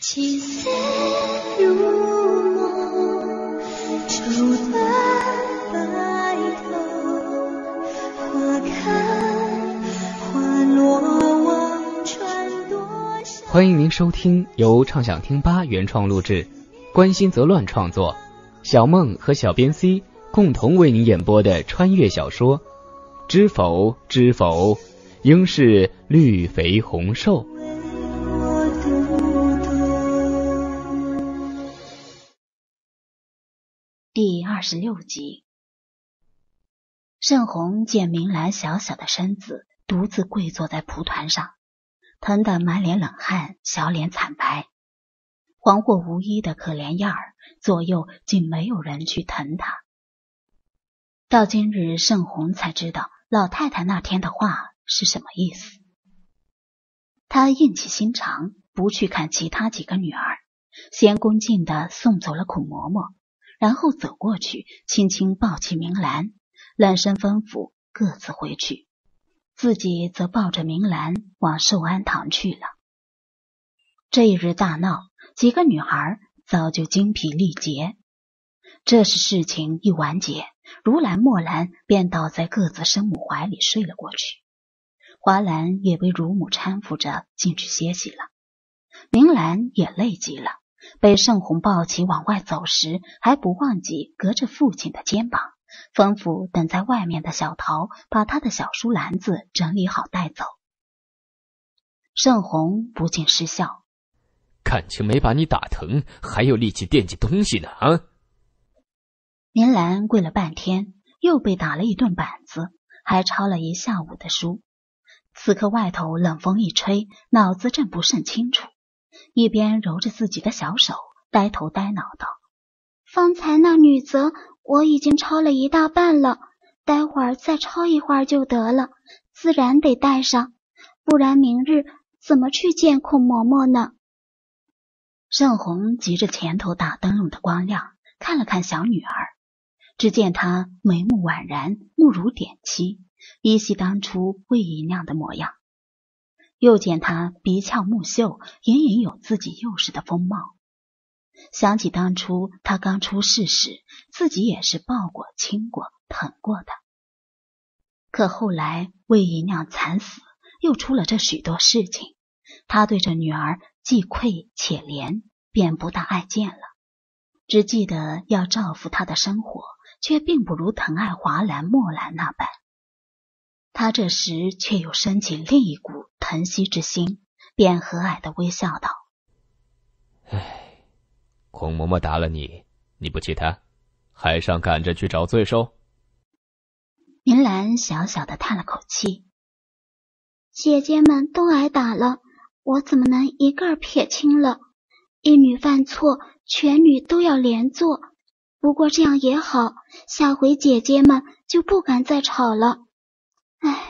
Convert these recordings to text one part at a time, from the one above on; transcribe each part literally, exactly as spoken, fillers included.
起色如梦，绸缎白头，花开花落望穿多少。 欢迎您收听由畅想听吧原创录制，关心则乱创作，小梦和小编 C 共同为您演播的穿越小说《知否知否，应是绿肥红瘦》。 第二十六集。盛红见明兰小小的身子独自跪坐在蒲团上，疼得满脸冷汗，小脸惨白，惶惑无依的可怜样儿，左右竟没有人去疼她。到今日，盛红才知道老太太那天的话是什么意思。她硬起心肠，不去看其他几个女儿，先恭敬地送走了孔嬷嬷，然后走过去，轻轻抱起明兰，冷声吩咐各自回去，自己则抱着明兰往寿安堂去了。这一日大闹，几个女孩早就精疲力竭。这时事情一完结，如兰、墨兰便倒在各自生母怀里睡了过去，华兰也被乳母搀扶着进去歇息了。明兰也累极了，被盛红抱起往外走时，还不忘记隔着父亲的肩膀，吩咐等在外面的小桃把他的小书篮子整理好带走。盛红不禁失笑， 感情没把你打疼，还有力气惦记东西呢啊！ 明兰跪了半天，又被打了一顿板子，还抄了一下午的书。此刻外头冷风一吹，脑子正不甚清楚，一边揉着自己的小手，呆头呆脑道： 方才那女则我已经抄了一大半了，待会儿再抄一会儿就得了，自然得带上，不然明日怎么去见孔嬷嬷呢？ 盛红急着前头打灯笼的光亮，看了看小女儿，只见她眉目宛然，目如点漆，依稀当初魏姨娘的模样。又见她鼻翘目秀，隐隐有自己幼时的风貌。想起当初她刚出世时，自己也是抱过、亲过、疼过的。可后来魏姨娘惨死，又出了这许多事情，她对这女儿既愧且怜，便不大爱见了。只记得要照拂她的生活，却并不如疼爱华兰、墨兰那般。他这时却又升起另一股疼惜之心，便和蔼地微笑道： 唉，孔嬷嬷打了你，你不气她，还上赶着去找罪受？ 明兰小小的叹了口气： 姐姐们都挨打了，我怎么能一个儿撇清了？一女犯错，全女都要连坐。不过这样也好，下回姐姐们就不敢再吵了。唉。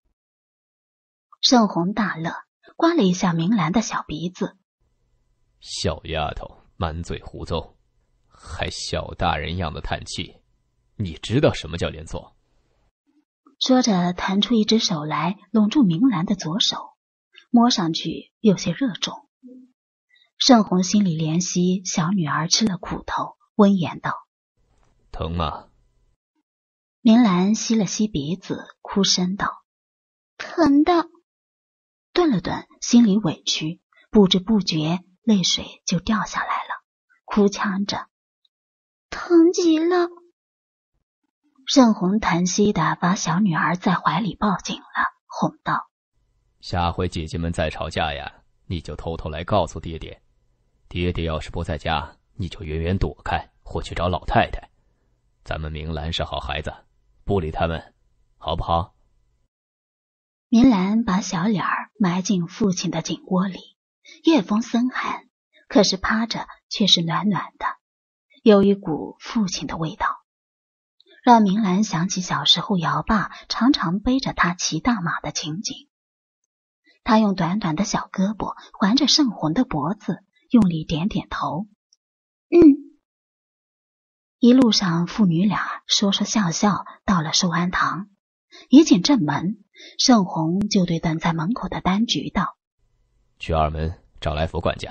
盛红大乐，刮了一下明兰的小鼻子： 小丫头满嘴胡诌，还小大人样的叹气，你知道什么叫连坐？ 说着弹出一只手来，拢住明兰的左手，摸上去有些热肿。盛红心里怜惜小女儿吃了苦头，温言道： 疼吗？ 明兰吸了吸鼻子，哭声道： 疼的。 顿了顿，心里委屈，不知不觉泪水就掉下来了，哭腔着： 疼极了。 盛红疼惜地把小女儿在怀里抱紧了，哄道： 下回姐姐们再吵架呀，你就偷偷来告诉爹爹，爹爹要是不在家，你就远远躲开，或去找老太太。咱们明兰是好孩子，不理他们，好不好？ 明兰把小脸儿埋进父亲的颈窝里，夜风森寒，可是趴着却是暖暖的，有一股父亲的味道，让明兰想起小时候姚爸常常背着她骑大马的情景。他用短短的小胳膊环着盛红的脖子，用力点点头： 嗯。 一路上父女俩说说笑笑，到了寿安堂。一进正门，盛红就对等在门口的丹菊道： 去二门找来福管家，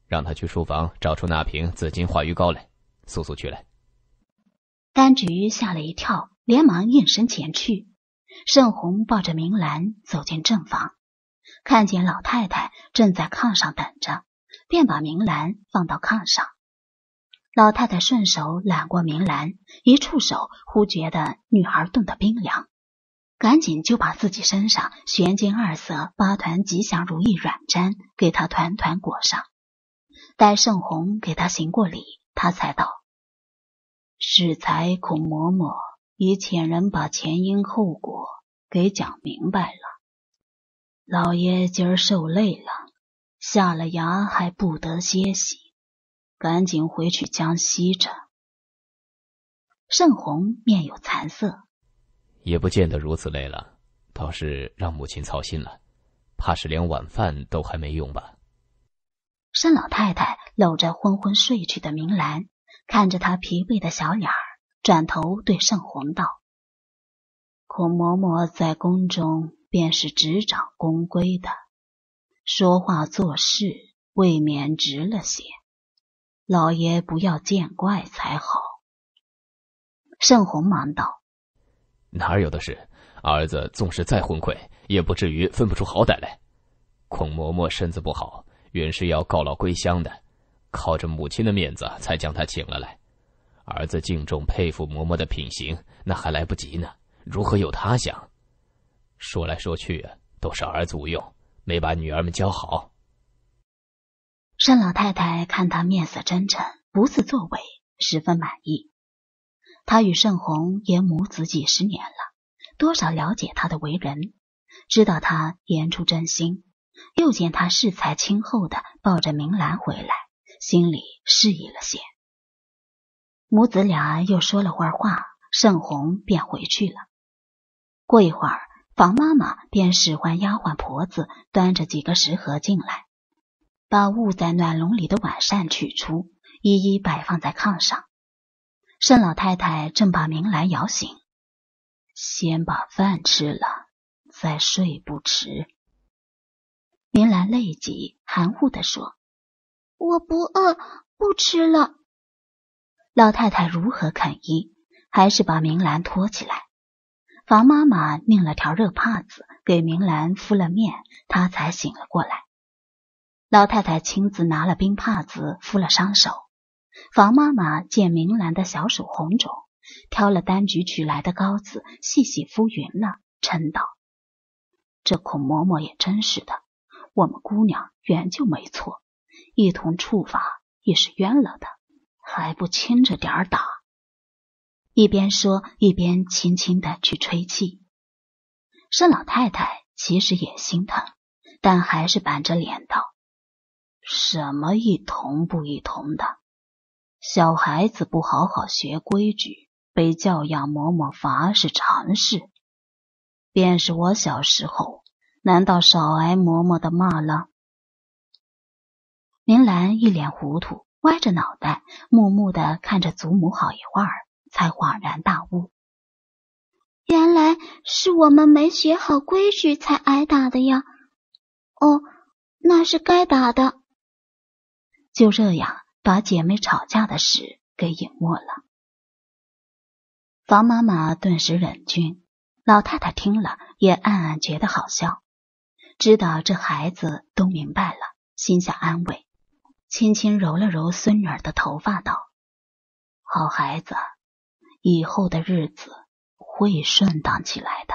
让他去书房找出那瓶紫金化鱼膏来，速速去来。 柑橘吓了一跳，连忙应声前去。盛红抱着明兰走进正房，看见老太太正在炕上等着，便把明兰放到炕上。老太太顺手揽过明兰，一触手忽觉得女儿冻得冰凉，赶紧就把自己身上玄金二色八团吉祥如意软毡给她团团裹上。待盛红给她行过礼，她才道：适才孔嬷嬷已遣人把前因后果给讲明白了。老爷今儿受累了，下了衙还不得歇息，赶紧回去将息着。盛红面有惭色： 也不见得如此累了，倒是让母亲操心了，怕是连晚饭都还没用吧。 盛老太太搂着昏昏睡去的明兰，看着她疲惫的小脸儿，转头对盛红道：孔嬷嬷在宫中便是执掌宫规的，说话做事未免直了些，老爷不要见怪才好。盛红忙道： 哪有的事，儿子纵使再昏聩，也不至于分不出好歹来。孔嬷嬷身子不好，原是要告老归乡的，靠着母亲的面子才将她请了来。儿子敬重佩服嬷嬷的品行，那还来不及呢，如何有他想？说来说去啊，都是儿子无用，没把女儿们教好。 盛老太太看他面色真诚，不似作伪，十分满意。她与盛红也母子几十年了，多少了解他的为人，知道他言出真心，又见他恃才亲厚的抱着明兰回来，心里适宜了些。母子俩又说了会儿话，盛红便回去了。过一会儿，房妈妈便使唤丫鬟婆子端着几个食盒进来，把�捂�在暖笼里的晚膳取出，一一摆放在炕上。盛老太太正把明兰摇醒：先把饭吃了，再睡不迟。明兰累极，含糊地说： 我不饿，不吃了。 老太太如何肯依，还是把明兰拖起来。房妈妈拧了条热帕子给明兰敷了面，她才醒了过来。老太太亲自拿了冰帕子敷了伤手。房妈妈见明兰的小手红肿，挑了柑橘取来的膏子细细敷匀了，嗔道：这孔嬷嬷也真是的，我们姑娘原就没错，一同处罚也是冤了的，还不轻着点儿打。一边说一边轻轻的去吹气。盛老太太其实也心疼，但还是板着脸道：什么一同不一同的，小孩子不好好学规矩，被教养嬷嬷罚是常事。便是我小时候，难道少挨嬷嬷的骂了？明兰一脸糊涂，歪着脑袋木木地看着祖母好一会儿，才恍然大悟， 原来是我们没学好规矩才挨打的呀。哦，那是该打的。 就这样把姐妹吵架的事给隐没了。房妈妈顿时忍俊，老太太听了也暗暗觉得好笑，知道这孩子都明白了，心下安慰，轻轻揉了揉孙女儿的头发道：好孩子，以后的日子会顺当起来的。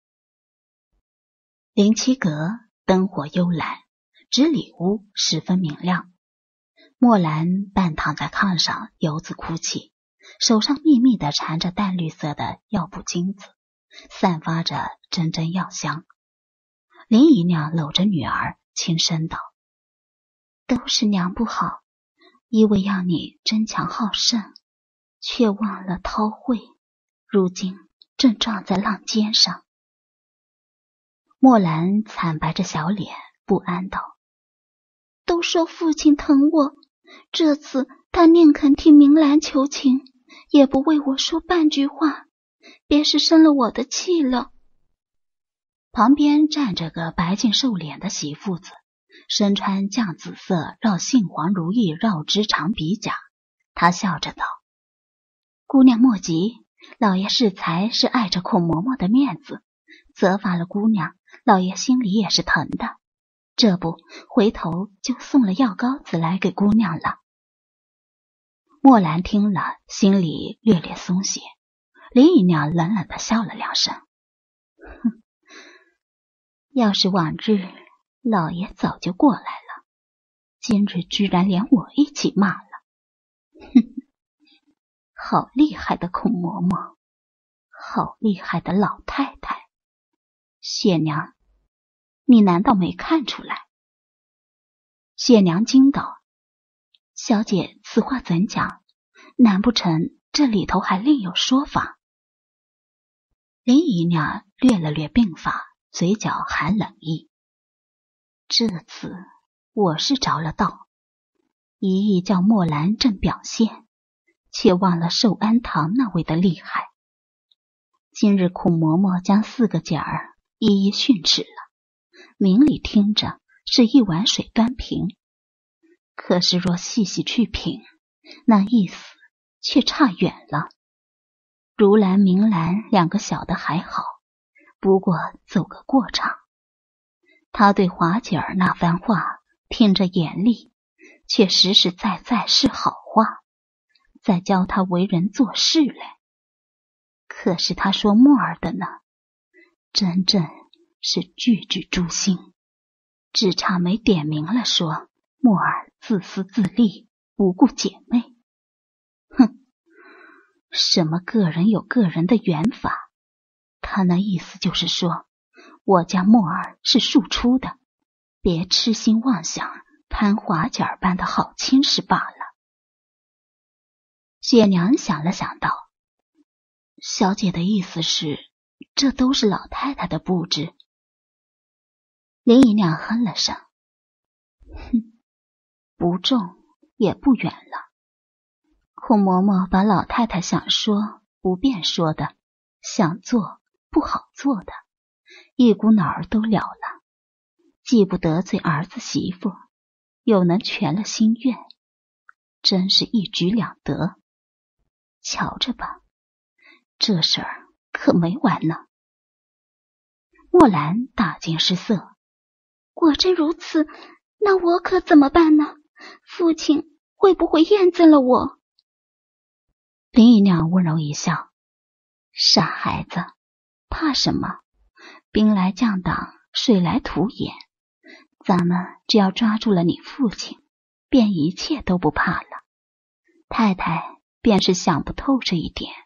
灵七阁灯火幽蓝，纸里屋十分明亮。墨兰半躺在炕上游子哭泣，手上密密地缠着淡绿色的药布巾子，散发着阵阵药香。林姨娘搂着女儿轻声道：都是娘不好，因为要你争强好胜，却忘了韬晦，如今正撞在浪尖上。墨兰惨白着小脸，不安道： 都说父亲疼我，这次他宁肯替明兰求情，也不为我说半句话，别是生了我的气了。 旁边站着个白净瘦脸的媳妇子， 身穿绛紫色绕杏黄如意绕枝长鼻甲。他笑着道：姑娘莫急，老爷适才是碍着孔嬷嬷的面子，责罚了姑娘，老爷心里也是疼的，这不回头就送了药膏子来给姑娘了。墨兰听了，心里略略松懈。林姨娘冷冷地笑了两声，哼，要是往日，老爷早就过来了，今日居然连我一起骂了，哼，好厉害的孔嬷嬷，好厉害的老太太。谢娘，你难道没看出来？谢娘惊道：小姐此话怎讲？难不成这里头还另有说法？林姨娘略了略鬓发，嘴角含冷意。这次我是着了道，一意叫墨兰正表现，却忘了寿安堂那位的厉害。今日孔嬷嬷将四个姐儿一一训斥了，明里听着是一碗水端平，可是若细细去品，那意思却差远了。如兰、明兰两个小的还好，不过走个过场。他对华姐儿那番话听着严厉，却实实在在是好话，在教他为人做事嘞。可是他说墨儿的呢，真正是句句诛心，只差没点明了说墨儿自私自利，不顾姐妹。哼，什么个人有个人的缘法，他那意思就是说，我家墨儿是庶出的，别痴心妄想攀华姐儿般的好亲事罢了。谢娘想了想道：小姐的意思是，这都是老太太的布置。林姨娘哼了声，哼，不重也不远了。孔嬷嬷把老太太想说不便说的，想做不好做的，一股脑儿都了了，既不得罪儿子媳妇，又能全了心愿，真是一举两得。瞧着吧，这事儿可没完呢。墨兰大惊失色， 果真如此，那我可怎么办呢？父亲会不会厌憎了我？ 林姨娘温柔一笑：傻孩子，怕什么？兵来将挡，水来土掩，咱们只要抓住了你父亲，便一切都不怕了。太太便是想不透这一点。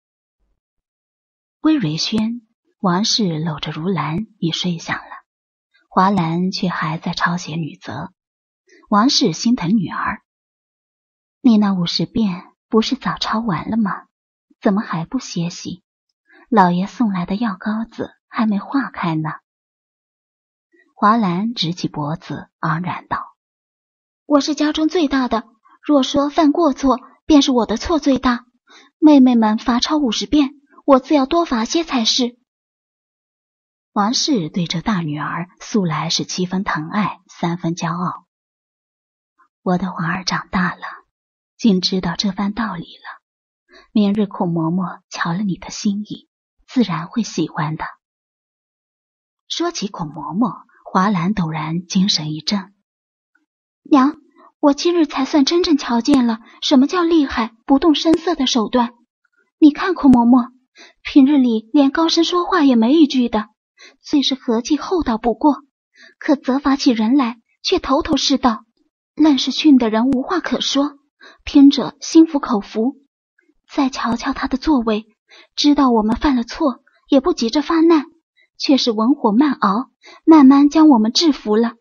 微蕊轩，王氏搂着如兰已睡下了，华兰却还在抄写女则。王氏心疼女儿，你那五十遍不是早抄完了吗？怎么还不歇息？老爷送来的药膏子还没化开呢。华兰直起脖子，昂然道： 我是家中最大的，若说犯过错，便是我的错最大。妹妹们罚抄五十遍，我自要多罚些才是。 王氏对这大女儿素来是七分疼爱，三分骄傲。我的华儿长大了，竟知道这番道理了。明日孔嬷嬷瞧了你的心意，自然会喜欢的。说起孔嬷嬷，华兰陡然精神一振。 娘，我今日才算真正瞧见了什么叫厉害不动声色的手段。你看孔嬷嬷，平日里连高声说话也没一句的，最是和气厚道不过，可责罚起人来却头头是道，愣是训得人无话可说，听者心服口服。再瞧瞧他的作为，知道我们犯了错，也不急着发难，却是文火慢熬，慢慢将我们制服了。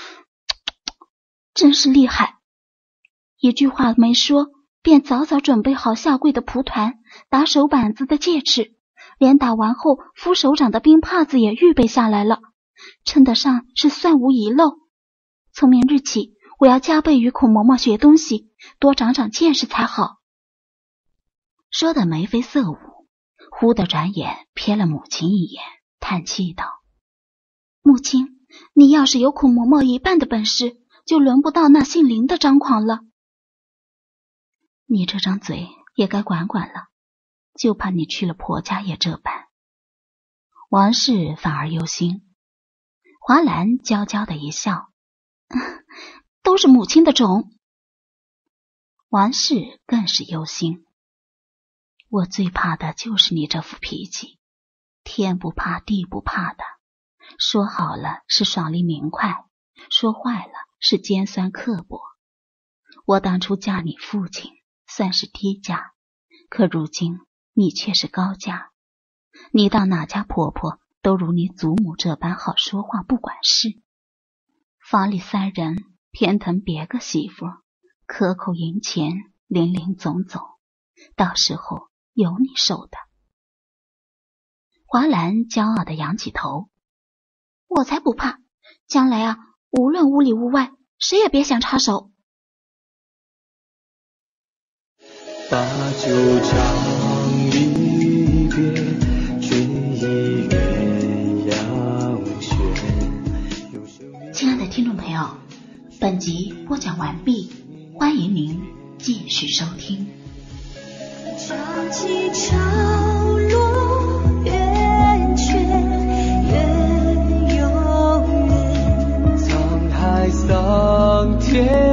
真是厉害！一句话没说，便早早准备好下跪的蒲团，打手板子的戒尺，连打完后敷手掌的冰帕子也预备下来了，称得上是算无遗漏。从明日起，我要加倍与孔嬷嬷学东西，多长长见识才好。 说得眉飞色舞，忽地转眼瞥了母亲一眼，叹气道：母亲， 你要是有孔嬷嬷一半的本事，就轮不到那姓林的张狂了。你这张嘴也该管管了，就怕你去了婆家也这般。王氏反而忧心。华兰娇娇的一笑，都是母亲的种。王氏更是忧心。我最怕的就是你这副脾气，天不怕地不怕的，说好了是爽利明快，说坏了是尖酸刻薄。我当初嫁你父亲算是低价，可如今你却是高价。你到哪家婆婆都如你祖母这般好说话不管事，房里三人偏疼别个媳妇，克扣银钱，林林总总，到时候有你受的。华兰骄傲地扬起头，我才不怕，将来啊，无论屋里屋外，谁也别想插手。 把酒唱离别，却已鸳鸯轩。 亲爱的听众朋友，本集播讲完毕，欢迎您继续收听。 潮起潮落圆缺月永圆， 沧海桑田